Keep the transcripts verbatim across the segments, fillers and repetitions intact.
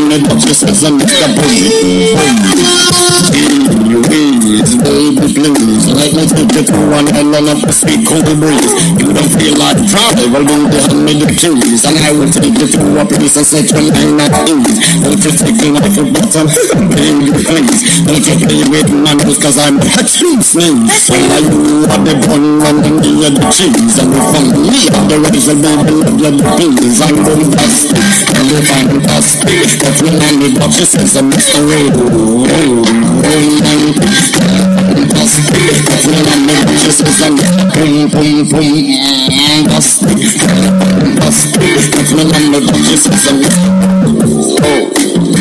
me but she says I'm Mister Boom. Please, baby, please, let me take you to one island of the sweet cold breeze. You don't feel like travel, well, then they hand me the keys, and I will take you to a place and set your mind at ease. Don't you take me like a bottom, baby, please. Don't you play with my nose, cause I'm a true sneeze. Well, I you are the bun and then me are the cheese, and if I'm me, I'm the razor, baby, love you, please. I'm bombastic, and you're fantastic, but when I'm the box, she says I'm Mister Radio. Fantastic, but when I'm the box, she says I'm boom, boom, boom. Fantastic, fantastic, but when I'm the box, she says I'm oh.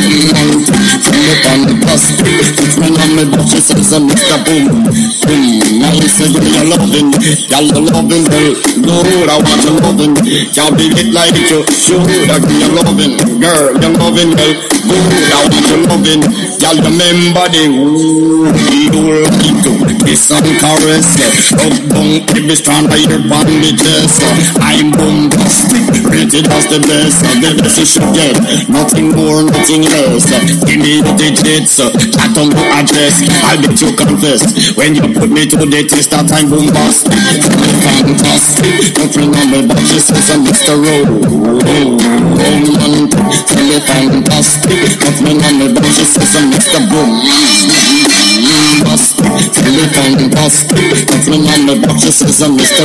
Fantastic, but when I'm the box, she says I'm Mister Boom. Boom, I say you're loving, you're loving, girl. Lord, I want your loving. Y'all be it like you should. I be your loving, girl. You're loving, girl. Good, I want your loving. Y'all remember the ooh, you like to kiss and caress. Rub down every strand of your bandages. I'm bombastic, rated as the best. The best you should get, nothing more, nothing less. Give me the digits, chat on the address. I'll bet you confess when you put me to the test that I'm bombastic. Fantastic, don't remember but she says I'm Mister Romantic. Tell me fantastic, don't remember but she says I'm Mister Boom. Fantastic, tell me fantastic, don't remember but she says I'm Mister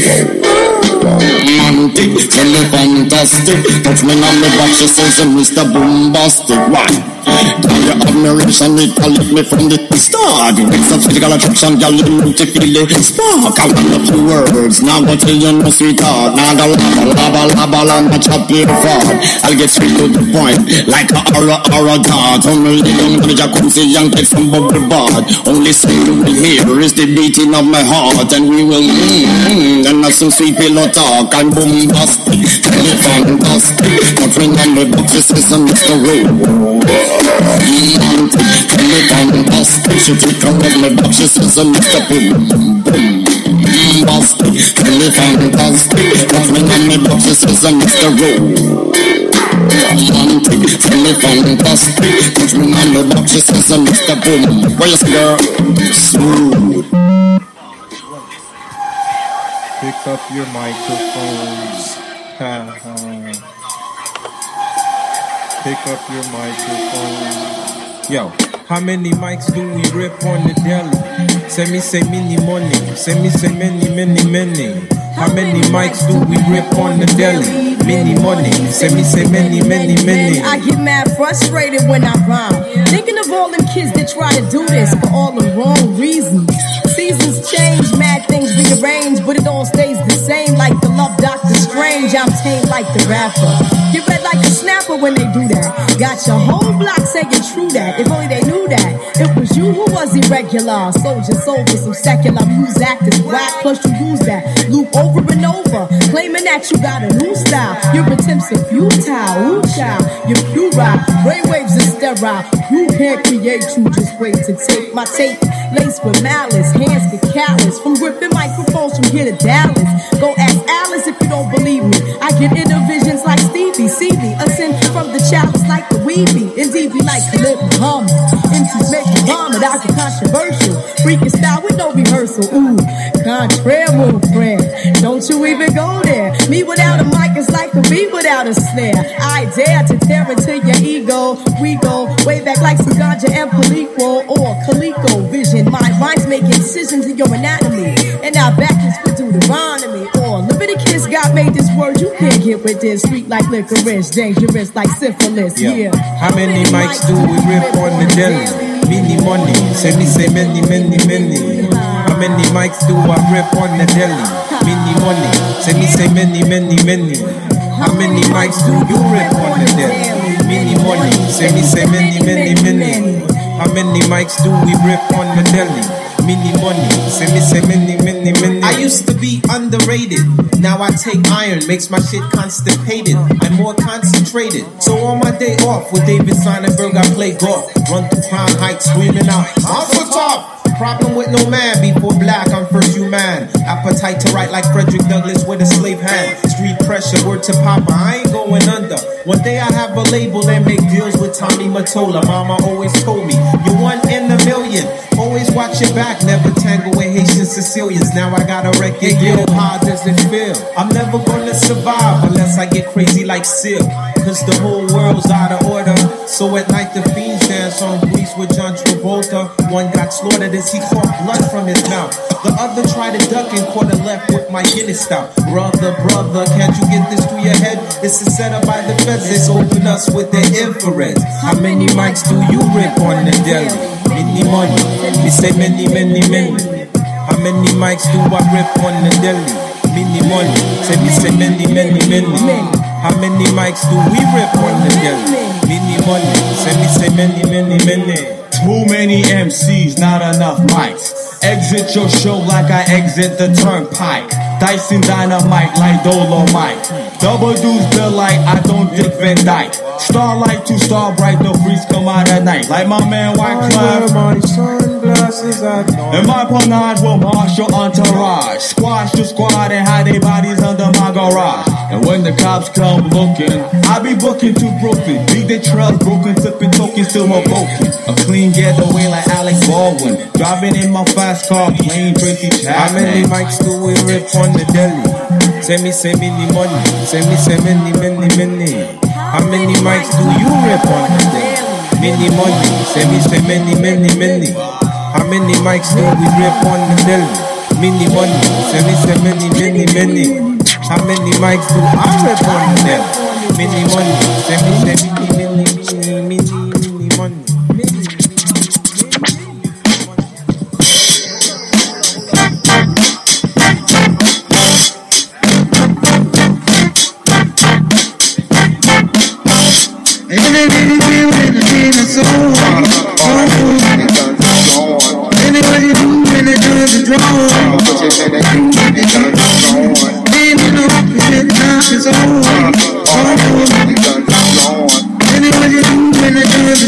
Romantic. Tell me fantastic, don't remember but she says I'm Mister Bombastic. Why? Now your admiration, it can lift me from the start. It's a physical attraction, girl, you need to feel the spark. I want a few words, now go tell you no sweetheart. Now the lava, lava, lava, lava, chop your fart. I'll get straight to the point, like a aura, aura dart. Only the young manager comes in and get some bubble bath. Only so you will hear is the beating of my heart. And we will mmm, and have some sweet pillow talk. I'm bombastic, tell me fantastic. But when I'm the box, she says I'm Mister Rowe. Tell me fantastic, she took a love me but she says I'm Mister Boom. Bombastic, tell me fantastic, but when I'm the box she says I'm Mister Romantic. Tell me fantastic, but when I'm the box she says I'm Mister Boom. Where you say, girl? Smooth. Pick up your microphones. Ha ha. Pick up your microphone. Yo, how many mics do we rip on the deli? Send me say many money. Send me say many, many, many. How many mics do we rip on the deli? Many money. Send me say many, many, many. I get mad frustrated when I rhyme, thinking of all them kids that try to do this for all the wrong reasons. Seasons change, mad things rearrange, but it all stays the same. Like the love Doctor Strange, I'm tame like the rapper. Get red like a snapper when they do that. Got your whole block saying true that. If only they knew that it was you who was irregular. Soldier, soldier, some secular music actors whack. Plus you use that loop over and over, claiming that you got a new style. Your attempts are futile. Ooh, child, you're pure. Brainwaves are sterile. You can't create. You just wait to take my tape. Laced with malice, hands get callous from gripping microphones from here to Dallas. Go ask Alice if you don't believe me. I get inner visions like Stevie. See me ascend from the chalice like the weeby. Indeed, we like to live hum. M Cs make me vomit. I get controversial. Freaking style with no rehearsal. Ooh, contraire, mon friend. Don't you even go there. Me without a mic is like a bee without a snare. I dare to tear into your ego. We go way back like some ganja and Palico or Calico vision. My rhymes make incisions in your anatomy, and our back is for Deuteronomy or Leviticus. God made this word, you can't get with this. Sweet like licorice, dangerous like syphilis. Yeah. Yeah. How many mics do we rip on the deli? Many money. Say me say many, many, many. How many mics do I rip on the deli? Many money. Say me say many, many, many. How many mics do you rip on the deli? Many money. Say me say many, many, many. How many mics do we rip on the deli? Many money, say me say many, many, many. I used to be underrated. Now I take iron, makes my shit constipated. I'm more concentrated. So on my day off with David Sonnenberg, I play golf. Run through Crown Heights, screaming out, off the top. Problem with no man, before black, I'm first human. Appetite to write like Frederick Douglass with a slave hand. Street pressure, word to Papa, I ain't going under. One day I have a label and make deals with Tommy Mottola. Mama always told me, you're one in a million. Always watch your back, never tangle with Haitian Sicilians. Now I got a record deal, how does it feel? I'm never gonna survive unless I get crazy like Seal. Cause the whole world's out of order. So at night the fiends dance on Grease with John Travolta. One got slaughtered as he caught blood from his mouth. The other tried to duck and caught a left with my Guinness stout. Brother, brother, can't you get this through your head? This is set up by the feds, it's open us with the infrared. How many mics do you rip on the deli? Many money, we say many, many, many. How many mics do I rip on the deli? Many money, say we say many, many, many. How many mics do we rip on the deli? Many money, say we say many, many, many. Too many M Cs, not enough mics. Exit your show like I exit the turnpike. Dyson dynamite like Dolomite. Double dudes bill like I don't Dick Van Dyke. Starlight to star bright, the freaks come out at night. Like my man White Cloud. My sunglasses I know. And my panage will marshal entourage. Squash the squad and hide their bodies under my garage. And when the cops come looking, I be booking to Brooklyn. Beat the trails broken, tipping tokens till we're broken. A clean getaway like Alex Baldwin. Driving in my fast car, playing Tracy Chapman. How many mics do we rip on the deli? Send me, send me the money. Send me, send many, many, many. How many mics do you rip on the deli? Many money. Send me, send many, many, many. How many mics do we rip on the deli? Many money. Send me, send many, many, many. How many mics do I rip on the deli? Many money. Send me, send many, many, many, many money. Anyway you do when the drums are drawn, and you know the time is on. Anyway you do when the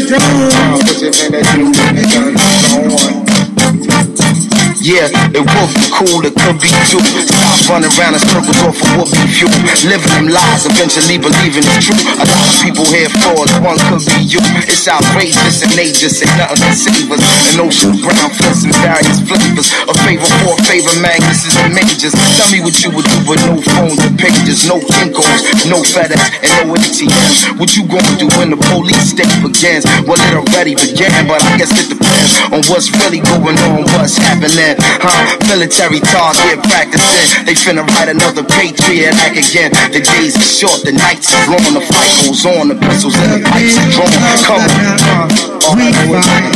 drums are drawn. Yeah, it would be cool, it could be too. Stop running around in circles off of what be fuel. Living them lies, eventually believing it's true. A lot of people here frauds, one could be you. It's outrageous and they just ain't nothing to save us. An ocean brown flips and various flavors. A favor for a favor, magnuses and majors. Tell me what you would do with no phones and pages, no Kinkos, no FedEx, and no A T Ms. What you gonna do when the police state begins? Well, it already began, but I guess it depends on what's really going on, what's happening. Huh? Military target practicing. They finna write another Patriot Act again. The days are short, the nights are long, the fight goes on, the pistols and the pipes are drawn. Come on. We fight.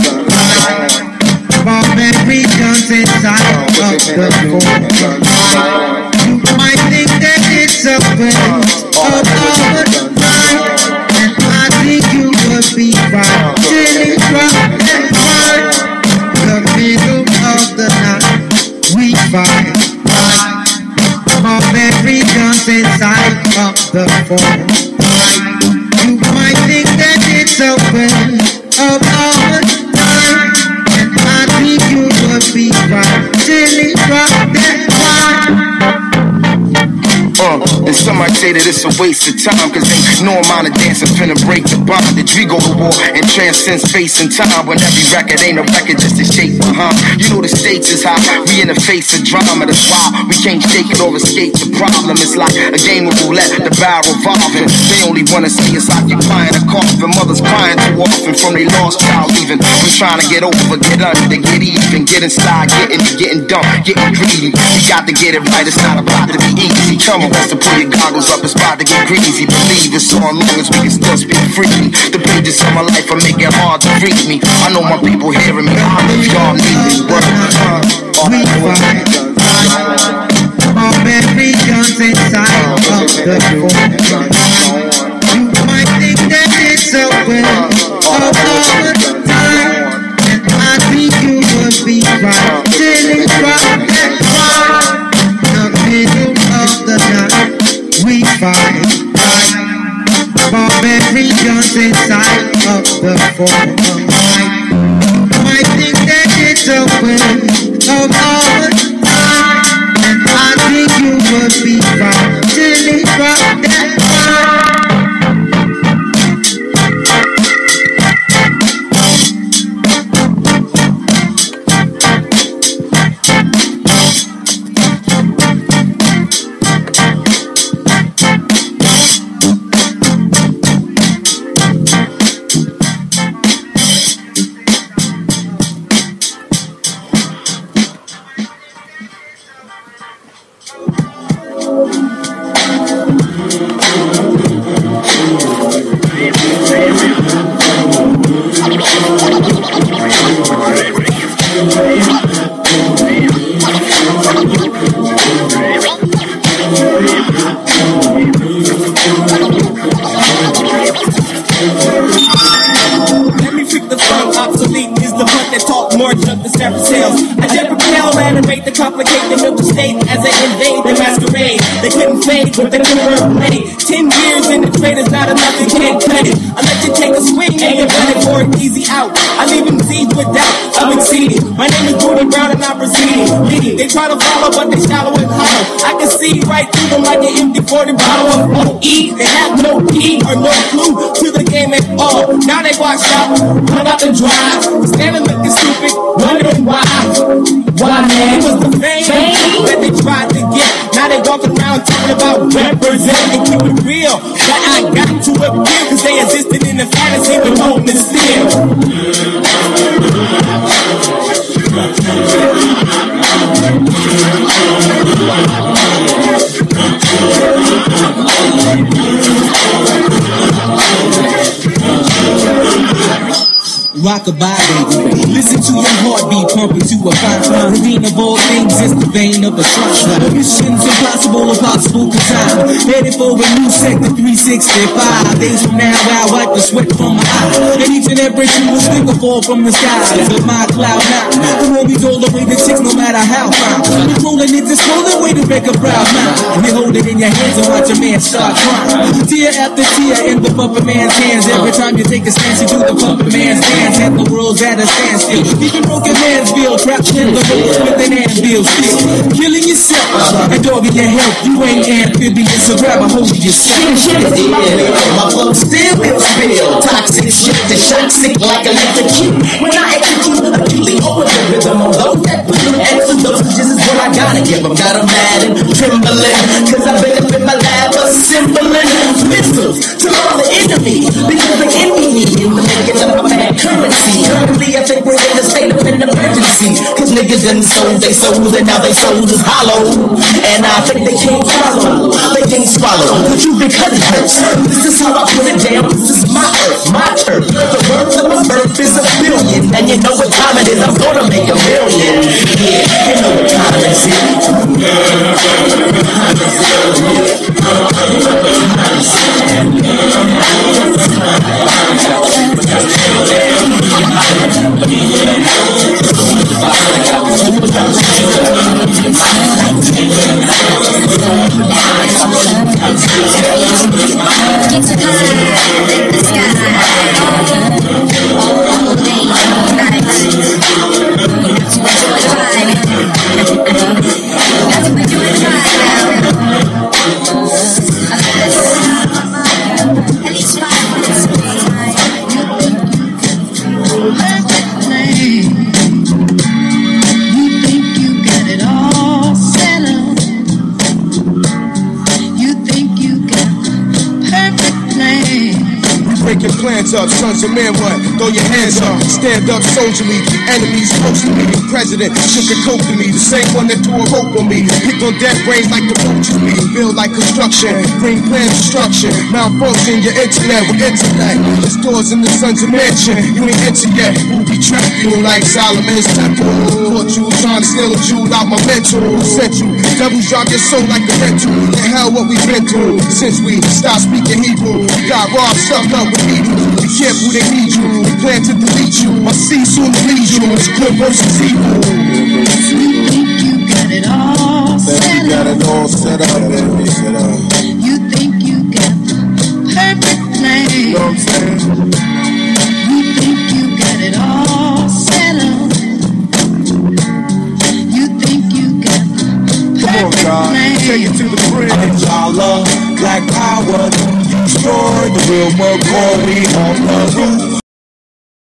Bomb every guns inside of the phone. You might think that it's a waste of our time, and I think you would be right till it drops and fight. The middle of the night, we fight, fight. Bomb every guns inside of the phone. You might think that it's a waste of our time, and I think you would be right till it drops that fight. Uh, and some might say that it's a waste of time, cause ain't no amount of dancing finna break the bondage. We go to war and transcend space and time, when every record ain't a record, just a shape behind. You know the stakes is high, we in the face of drama. That's why we can't shake it or escape the problem. It's like a game of roulette, the barrel revolving. They only wanna see us occupying a coffin. Mothers crying too often from they lost child leaving. We trying to get over, get under, get even, get inside, getting getting dumb, getting greedy. We got to get it right, it's not about to be easy. Come on, to pull your goggles up, it's about to get greasy. Believe it's so long as we can still speak freely. The pages of my life are making it hard to read me. I know my people hearing me. If y'all need this word, we fight. Bomb every guns inside of the phone. You might think that it's a waste of our time, and I think you would be right till it drops that fight. The middle of the night, we fight, fight. Bomb every guns inside of the phone. Might think that it's a waste of our time, I think you would be fine till it dropped that time. But they never play. Ten years in the trade is not enough, you can't cut it. I let you take a swing and you're better for an easy out. I leave them seeds with doubt, I'm exceeding. My name is Booty Brown and I'm proceeding. They try to follow, but they shallow and hollow. I can see right through them like an empty forty bottle of O E. They have no key or no clue to the game at all. Now they watch out, hung out the drive, standing looking stupid, wondering why. Why, man? It was the fame that they tried to get. Now they walking around talking about representing, keep it real. But I got to appear cause they existed in the fantasy but holding it still. Rock-a-bye, baby. Listen to your heartbeat pumping to a fine line. The vein of all things is the vein of a trust. The mission's impossible, impossible cause I'm headed for a new sector three sixty-five. Days from now, I'll wipe the sweat from my eye. And each and every shoe will stick a fall from the sky. With my cloud nine. The movies all the way to six, no matter how fine. Controlling it, this rolling way to make a proud mind. And you hold it in your hands and watch a man start crying. Tear after tear in the puppet man's hands. Every time you take a stance, you do the puppet man's dance. And the world's at a standstill. Even broken man's feel trapped in the ropes with an anvil still. Killing yourself and dogging your health. You ain't amphibious, so grab a hold of yourself. My flow still will spill. Toxic shit, the shot sick like electric cue. When I execute, acutely over the rhythm. Although that put them extra dosages is what I gotta give them. Got them mad and trembling. Cause I've been up in my lab assembling missiles to all the enemy. Because they envy me in the making of my bad currency. Currently I think we're in a state of an emergency. Cause niggas done sold they souls and now they souls is hollow. And I think they can't follow, they can't swallow the truth because it hurts. This is how I put it down, this is my earth, my turf. The worth of my birth is a billion. And you know what time it is, I'm gonna make a million. Yeah, you know what time it is. It's a high in the sky, all day, all night. You have to enjoy the ride. You have to enjoy the ride now. At least five minutes of time. Perfect plan. You think you got it all settled. You think you got perfect plan. Breaking plans up, sons of men, what? Throw your hands up, stand up soldierly. Enemies close to me, president shook a coat to me. The same one that threw a rope on me. Pick on dead brains like the roaches me. Build like construction, bring plan destruction. Malfunction your internet with intellect. There's doors in the sons of mansion. You ain't enter yet. Who be trapped you like Solomon's temple? Caught you trying to steal a jewel out my mental. Sent you, devils drop your soul like the rental. The hell what we been through since we stopped speaking Hebrew. Got robbed, stuffed up with evil. Be careful, they need you. They plan to delete you. My seed soon to lead you. It's good versus evil. You think you got it all set You got up. it all set up, baby. Set up. You think you got the perfect plan. You know what I'm saying? You think you got it all set up. You Will McCoy on the roof.